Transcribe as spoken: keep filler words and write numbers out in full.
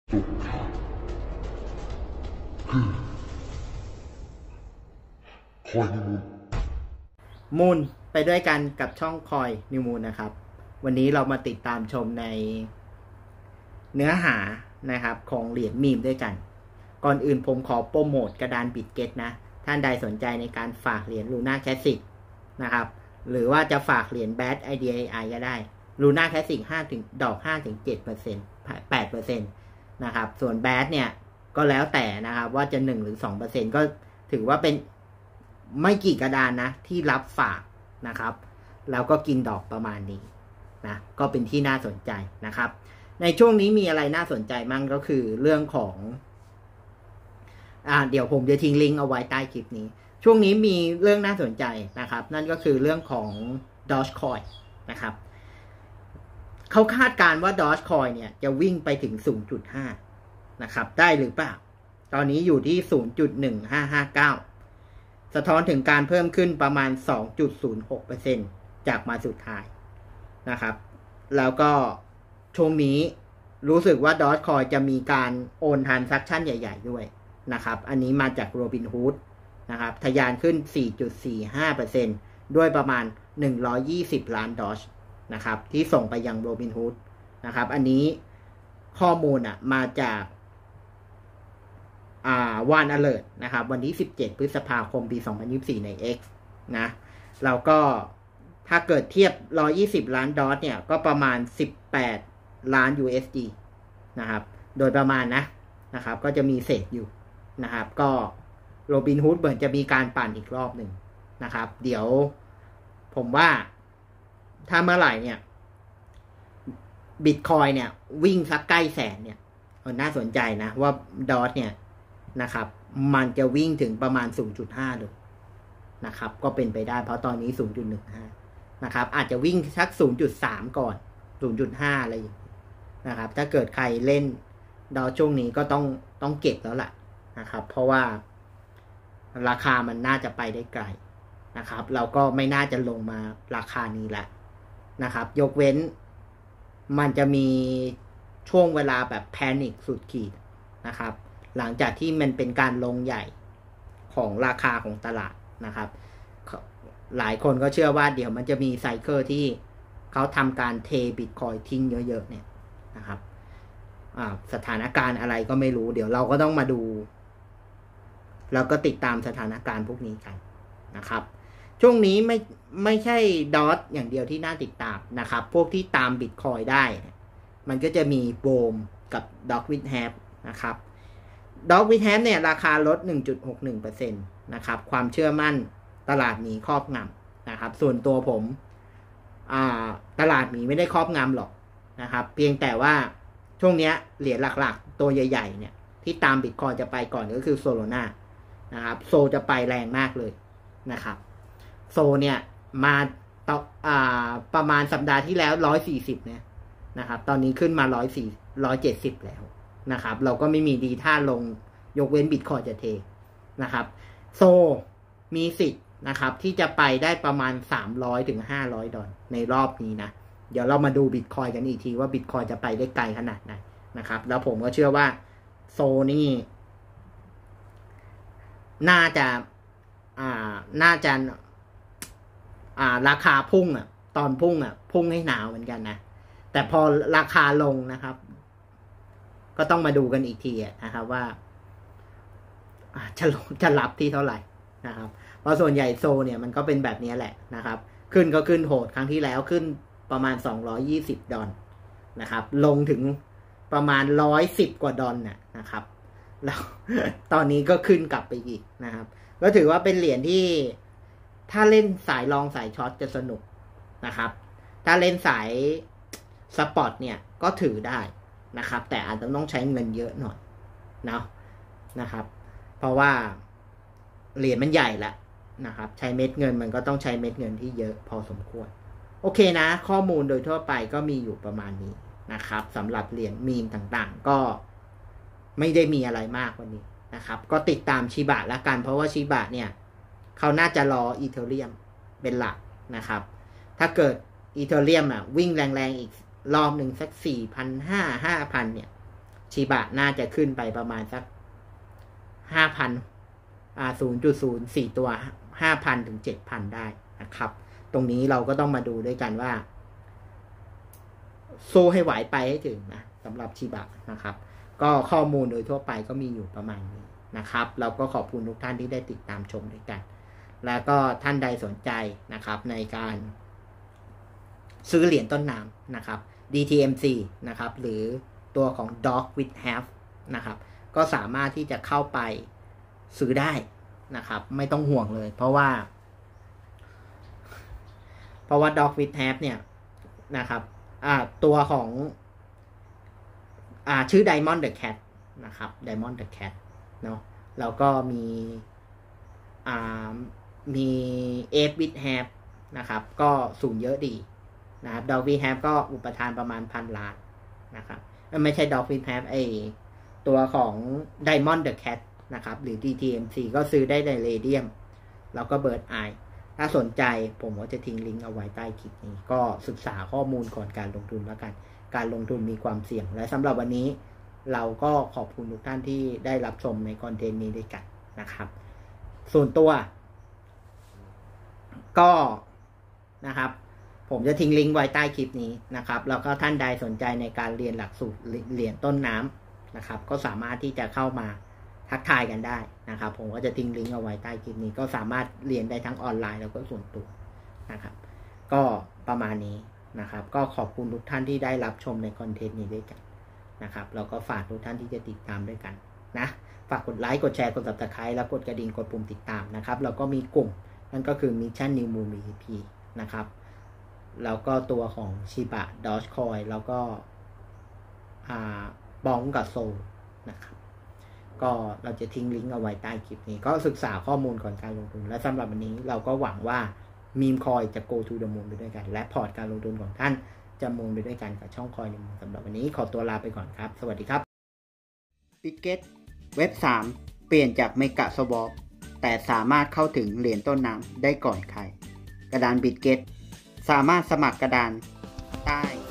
สงครามคือคอยนิมูลมูลไปด้วยกันกับช่องคอยนิวมูลนะครับวันนี้เรามาติดตามชมในเนื้อหานะครับของเหรียญมีมด้วยกันก่อนอื่นผมขอโปรโมทกระดานบิตเก็ตนะท่านใดสนใจในการฝากเหรียญลูน่าแคสสิกนะครับหรือว่าจะฝากเหรียญแบท ไอ ดี ไอ ก็ได้ลูน่าแคสสิกห้าถึงดอก ห้าถึงเจ็ดเปอร์เซ็นต์ แปดเปอร์เซ็นต์ นะครับส่วนแบทเนี่ยก็แล้วแต่นะครับว่าจะหนึ่งหรือ สองเปอร์เซ็นต์ ก็ถือว่าเป็นไม่กี่กระดานนะที่รับฝากนะครับแล้วก็กินดอกประมาณนี้นะก็เป็นที่น่าสนใจนะครับในช่วงนี้มีอะไรน่าสนใจมั่งก็คือเรื่องของอ่าเดี๋ยวผมจะทิ้งลิงก์เอาไว้ใต้คลิปนี้ช่วงนี้มีเรื่องน่าสนใจนะครับนั่นก็คือเรื่องของ Dogecoin นะครับเขาคาดการณ์ว่า Dogecoin เนี่ยจะวิ่งไปถึง ศูนย์จุดห้า นะครับได้หรือเปล่าตอนนี้อยู่ที่ ศูนย์จุดหนึ่งห้าห้าเก้า สะท้อนถึงการเพิ่มขึ้นประมาณ สองจุดศูนย์หกเปอร์เซ็นต์ จากมาสุดท้ายนะครับแล้วก็ช่วงนี้รู้สึกว่า Dogecoin จะมีการโอนทรานซัคชันใหญ่ๆด้วยนะครับอันนี้มาจาก Robinhood นะครับทะยานขึ้น สี่จุดสี่ห้าเปอร์เซ็นต์ ด้วยประมาณหนึ่งร้อยยี่สิบล้านดอลลาร์นะครับที่ส่งไปยัง Robinhood นะครับอันนี้ข้อมูลอ่ะมาจากอ่า วัน Alert นะครับวันที่สิบเจ็ดพฤษภาคมปีสองพันยี่สิบสี่ใน X นะแล้วก็ถ้าเกิดเทียบหนึ่งร้อยยี่สิบล้านดอลลาร์เนี่ยก็ประมาณสิบแปดล้าน ยู เอส ดี นะครับโดยประมาณนะนะครับก็จะมีเศษอยู่นะครับก็โรบินฮูดเหมือนจะมีการปั่นอีกรอบหนึ่งนะครับเดี๋ยวผมว่าถ้าเมื่อไหร่เนี่ยบิตคอยเนี่ยวิ่งสักใกล้แสนเนี่ยน่าสนใจนะว่าดอทเนี่ยนะครับมันจะวิ่งถึงประมาณ ศูนย์จุดห้า เลยนะครับก็เป็นไปได้เพราะตอนนี้ ศูนย์จุดหนึ่งห้า นะครับอาจจะวิ่งสัก ศูนย์จุดสาม ก่อน ศูนย์จุดห้า อะไรอย่างนี้นะครับถ้าเกิดใครเล่นดอทช่วงนี้ก็ต้องต้องเก็บแล้วล่ะนะครับเพราะว่าราคามันน่าจะไปได้ไกลนะครับเราก็ไม่น่าจะลงมาราคานี้แหละนะครับยกเว้นมันจะมีช่วงเวลาแบบแพนิคสุดขีดนะครับหลังจากที่มันเป็นการลงใหญ่ของราคาของตลาดนะครับหลายคนก็เชื่อว่าเดี๋ยวมันจะมีไซเคิลที่เขาทำการเทบิตคอยทิ้งเยอะๆเนี่ยนะครับสถานการณ์อะไรก็ไม่รู้เดี๋ยวเราก็ต้องมาดูแล้วก็ติดตามสถานการณ์พวกนี้กันนะครับช่วงนี้ไม่ไม่ใช่ดอทอย่างเดียวที่น่าติดตามนะครับพวกที่ตามบิตคอยได้มันก็จะมีโบมกับด็อกวิดแฮปนะครับด็อกวิดแฮปเนี่ยราคาลด หนึ่งจุดหกหนึ่งเปอร์เซ็นต์ นะครับความเชื่อมั่นตลาดหมีครอบงำนะครับส่วนตัวผมตลาดหมีไม่ได้ครอบงำหรอกนะครับเพียงแต่ว่าช่วงนี้เหรียญหลักๆตัวใหญ่ๆเนี่ยที่ตามบิตคอยจะไปก่อนก็คือโซโลนานะครับโซจะไปแรงมากเลยนะครับโซเนี่ยมาต่ออ่าประมาณสัปดาห์ที่แล้วหนึ่งร้อยสี่สิบเนี่ยนะครับตอนนี้ขึ้นมาหนึ่งร้อยสี่สิบ หนึ่งร้อยเจ็ดสิบแล้วนะครับเราก็ไม่มีดีท่าลงยกเว้นบิตคอยจะเทนะครับโซมีสิทธิ์นะครับที่จะไปได้ประมาณสามร้อยถึงห้าร้อยดอลลาร์ในรอบนี้นะเดี๋ยวเรามาดูบิตคอยกันอีกทีว่าบิตคอยจะไปได้ไกลขนาดไหนนะครับแล้วผมก็เชื่อว่าโซนี่น่าจะอ่าน่าจะอ่าราคาพุ่งอ่ะตอนพุ่งอ่ะพุ่งให้หนาวเหมือนกันนะแต่พอราคาลงนะครับก็ต้องมาดูกันอีกทีนะครับว่าจะจะรับที่เท่าไหร่นะครับเพราะส่วนใหญ่โซเนี่ยมันก็เป็นแบบนี้แหละนะครับขึ้นก็ขึ้นโหดครั้งที่แล้วขึ้นประมาณสองร้อยยี่สิบดอลนะครับลงถึงประมาณหนึ่งร้อยสิบกว่าดอลน่ะนะครับแล้วตอนนี้ก็ขึ้นกลับไปอีกนะครับก็ถือว่าเป็นเหรียญที่ถ้าเล่นสายลองสายช็อตจะสนุกนะครับถ้าเล่นสายสปอร์ตเนี่ยก็ถือได้นะครับแต่อาจจะต้องใช้เงินเยอะหน่อยเนาะนะครับเพราะว่าเหรียญมันใหญ่ละนะครับใช้เม็ดเงินมันก็ต้องใช้เม็ดเงินที่เยอะพอสมควรโอเคนะข้อมูลโดยทั่วไปก็มีอยู่ประมาณนี้นะครับสำหรับเหรียญมีมต่างๆก็ไม่ได้มีอะไรมากวันนี้นะครับก็ติดตามชิบะละกันเพราะว่าชิบะเนี่ยเขาน่าจะรออีเธอเรียมเป็นหลักนะครับถ้าเกิดอีเธอเรียมอ่ะวิ่งแรงๆอีกรอบหนึ่งสัก สี่พันห้าร้อย ห้าพัน เนี่ยชิบะน่าจะขึ้นไปประมาณสักห้าพันอ่าศูนย์จุดศูนย์สี่ตัวห้าพันถึงเจ็ดพันได้นะครับตรงนี้เราก็ต้องมาดูด้วยกันว่าสู้ให้ไหวไปให้ถึงนะสำหรับชิบะนะครับก็ข้อมูลโดยทั่วไปก็มีอยู่ประมาณนี้นะครับเราก็ขอบคุณทุกท่านที่ได้ติดตามชมด้วยกันแล้วก็ท่านใดสนใจนะครับในการซื้อเหรียญต้นน้ำนะครับ ดี ที เอ็ม ซี นะครับหรือตัวของ Dog with Have นะครับก็สามารถที่จะเข้าไปซื้อได้นะครับไม่ต้องห่วงเลยเพราะว่าเพราะว่า Dog with Have เนี่ยนะครับอ่าตัวของอ่าชื่อ Diamond the Cat นะครับ Diamond the Cat เนาะแล้วก็มีอ่ามี Ape with Have นะครับก็สูงเยอะดีนะครับ Dog with Have ก็อุปทานประมาณพันล้านนะครับไม่ใช่ Dog with Have ไอตัวของ Diamond the Cat นะครับหรือ ดี ที เอ็ม ซี ก็ซื้อได้ใน Radium แล้วก็ Bird Eye ถ้าสนใจผมก็จะทิ้งลิงก์เอาไว้ใต้คลิปนี้ก็ศึกษาข้อมูลก่อนการลงทุนแล้วกันการลงทุนมีความเสี่ยงและสำหรับวันนี้เราก็ขอบคุณทุกท่านที่ได้รับชมในคอนเทนต์นี้ด้วยกันนะครับส่วนตัวก็นะครับผมจะทิ้งลิงก์ไว้ใต้คลิปนี้นะครับแล้วก็ท่านใดสนใจในการเรียนหลักสูตรเหรียญต้นน้ำนะครับก็สามารถที่จะเข้ามาทักทายกันได้นะครับผมก็จะทิ้งลิงก์เอาไว้ใต้คลิปนี้ก็สามารถเรียนได้ทั้งออนไลน์แล้วก็ส่วนตัวนะครับก็ประมาณนี้นะครับก็ขอบคุณทุกท่านที่ได้รับชมในคอนเทนต์นี้ด้วยกันนะครับแล้วก็ฝากทุกท่านที่จะติดตามด้วยกันนะฝากกดไลค์กดแชร์กด ซับสไครบ์ แล้วกดกระดิ่งกดปุ่มติดตามนะครับแล้วก็มีกลุ่มนั่นก็คือ Mission New Moon วี พี นะครับแล้วก็ตัวของชิบะ Dogecoin แล้วก็อ่าบองกับโซนะครับก็เราจะทิ้งลิงก์เอาไว้ใต้คลิปนี้ก็ศึกษาข้อมูลก่อนการลงทุนและสำหรับวันนี้เราก็หวังว่ามีมคอยจะ go to the moon ไปด้วยกันและพอร์ตการลงทุนของท่านจะมูนไปด้วยกันกับช่องคอยในมูนสำหรับวันนี้ขอตัวลาไปก่อนครับสวัสดีครับ Bitget เว็บสามเปลี่ยนจากเมกะสวอปแต่สามารถเข้าถึงเหรียญต้นน้ำได้ก่อนใครกระดาน Bitget สามารถสมัครกระดานใต้